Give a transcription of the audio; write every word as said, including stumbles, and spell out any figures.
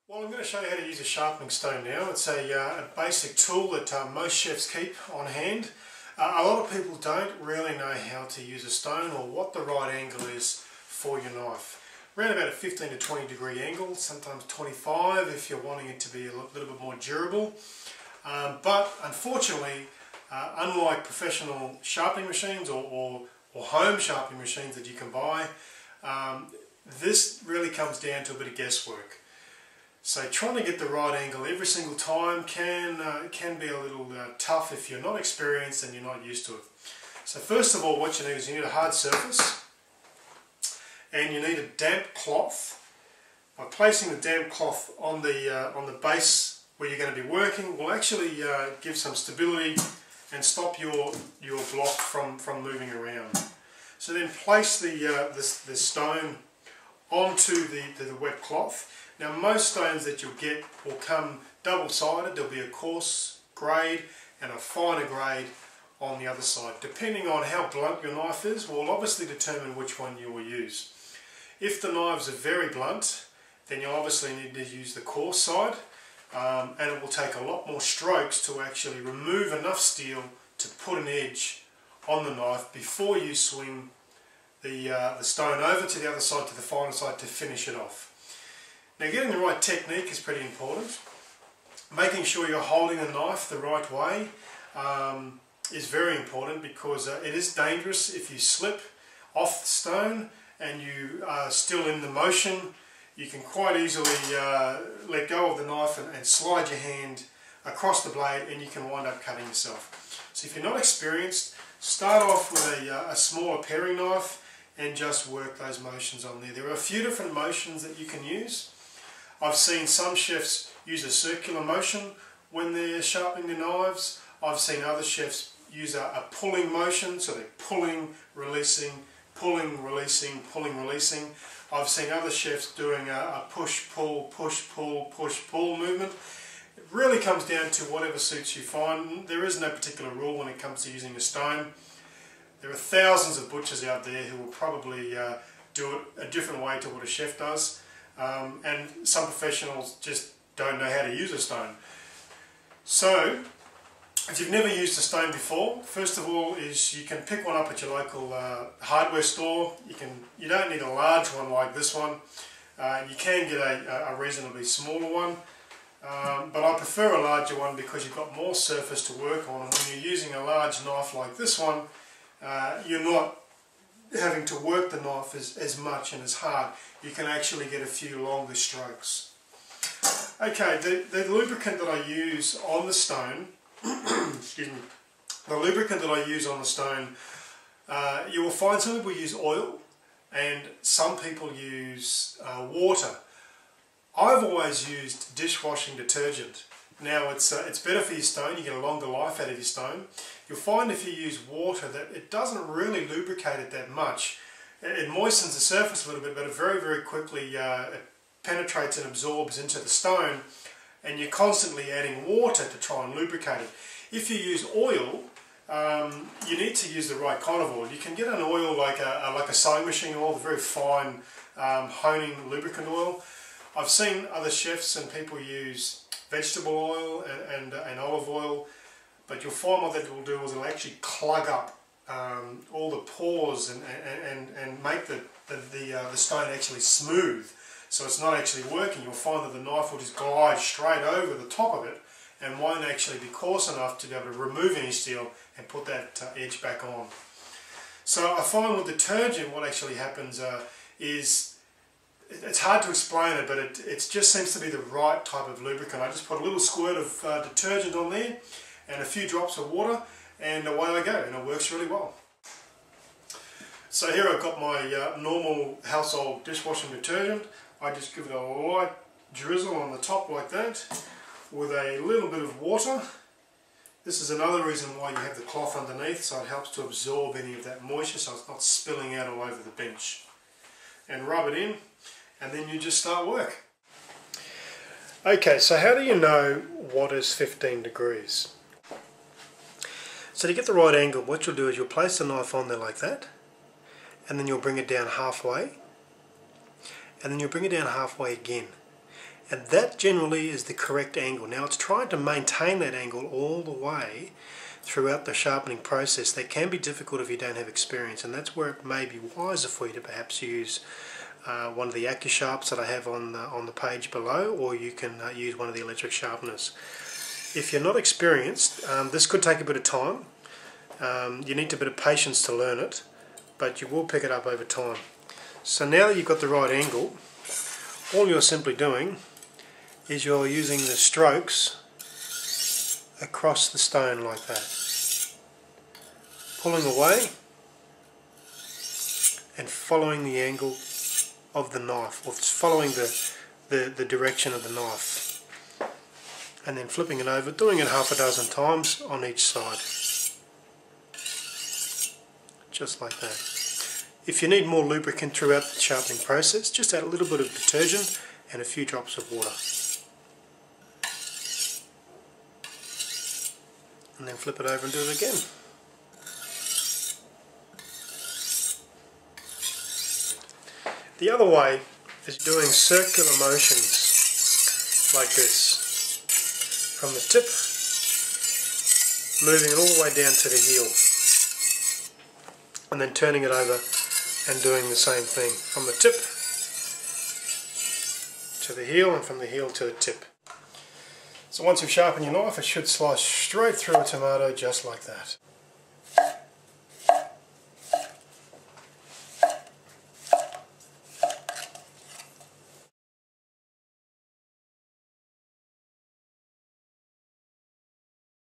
Well, I'm going to show you how to use a sharpening stone now. It's a, uh, a basic tool that uh, most chefs keep on hand. Uh, a lot of people don't really know how to use a stone or what the right angle is for your knife. Around about a fifteen to twenty degree angle, sometimes twenty-five if you're wanting it to be a little bit more durable. Um, but unfortunately, uh, unlike professional sharpening machines or, or, or home sharpening machines that you can buy, um, this really comes down to a bit of guesswork. So trying to get the right angle every single time can, uh, can be a little uh, tough if you're not experienced and you're not used to it. So first of all, what you need is you need a hard surface and you need a damp cloth. By placing the damp cloth on the, uh, on the base where you're going to be working will actually uh, give some stability and stop your, your block from, from moving around. So then place the, uh, the, the stone onto the, the, the wet cloth. Now most stones that you'll get will come double-sided. There'll be a coarse grade and a finer grade on the other side. Depending on how blunt your knife is will obviously determine which one you will use. If the knives are very blunt, then you'll obviously need to use the coarse side, um, and it will take a lot more strokes to actually remove enough steel to put an edge on the knife before you swing the, uh, the stone over to the other side, to the finer side, to finish it off. Now getting the right technique is pretty important. Making sure you're holding the knife the right way um, is very important, because uh, it is dangerous if you slip off the stone and you are still in the motion. You can quite easily uh, let go of the knife and, and slide your hand across the blade, and you can wind up cutting yourself. So if you're not experienced, start off with a, uh, a smaller paring knife and just work those motions on there. There are a few different motions that you can use. I've seen some chefs use a circular motion when they're sharpening their knives. I've seen other chefs use a, a pulling motion, so they're pulling, releasing, pulling, releasing, pulling, releasing. I've seen other chefs doing a, a push, pull, push, pull, push, pull movement. It really comes down to whatever suits you find. There is no particular rule when it comes to using a stone. There are thousands of butchers out there who will probably uh, do it a different way to what a chef does. Um, and some professionals just don't know how to use a stone. So, if you've never used a stone before, first of all is you can pick one up at your local uh, hardware store. You can, you don't need a large one like this one. Uh, you can get a, a reasonably smaller one, um, but I prefer a larger one because you've got more surface to work on, and when you're using a large knife like this one, uh, you're not having to work the knife as, as much and as hard. You can actually get a few longer strokes. Okay, the, the lubricant that I use on the stone, excuse me, the lubricant that I use on the stone, uh, you will find some people use oil and some people use uh, water. I've always used dishwashing detergent. Now it's, uh, it's better for your stone, you get a longer life out of your stone. You'll find if you use water that it doesn't really lubricate it that much. It moistens the surface a little bit, but it very, very quickly uh, it penetrates and absorbs into the stone, and you're constantly adding water to try and lubricate it. If you use oil, um, you need to use the right kind of oil. You can get an oil like a, like a sewing machine oil, the very fine um, honing lubricant oil. I've seen other chefs and people use vegetable oil and, and, and olive oil, but you'll find what that will do is it'll actually clog up um, all the pores and, and, and make the, the, the, uh, the stone actually smooth. So it's not actually working. You'll find that the knife will just glide straight over the top of it and won't actually be coarse enough to be able to remove any steel and put that uh, edge back on. So I find with detergent what actually happens uh, is, it's hard to explain it, but it, it just seems to be the right type of lubricant. I just put a little squirt of uh, detergent on there and a few drops of water, and away I go, and it works really well. So here I've got my uh, normal household dishwashing detergent. I just give it a light drizzle on the top like that with a little bit of water. This is another reason why you have the cloth underneath, so it helps to absorb any of that moisture so it's not spilling out all over the bench. And rub it in, and then you just start work. Okay, so how do you know what is fifteen degrees? So to get the right angle, what you'll do is you'll place the knife on there like that, and then you'll bring it down halfway, and then you'll bring it down halfway again. And that generally is the correct angle. Now it's trying to maintain that angle all the way throughout the sharpening process. That can be difficult if you don't have experience, and that's where it may be wiser for you to perhaps use uh, one of the AccuSharps that I have on the, on the page below, or you can uh, use one of the electric sharpeners. If you're not experienced, um, this could take a bit of time. Um, you need a bit of patience to learn it, but you will pick it up over time. So now that you've got the right angle, all you're simply doing is you're using the strokes across the stone like that, pulling away and following the angle of the knife, or following the, the, the direction of the knife, and then flipping it over, doing it half a dozen times on each side, just like that. If you need more lubricant throughout the sharpening process, just add a little bit of detergent and a few drops of water. And then flip it over and do it again. The other way is doing circular motions like this, from the tip, moving it all the way down to the heel, and then turning it over and doing the same thing from the tip to the heel and from the heel to the tip. So once you've sharpened your knife, it should slice straight through a tomato just like that.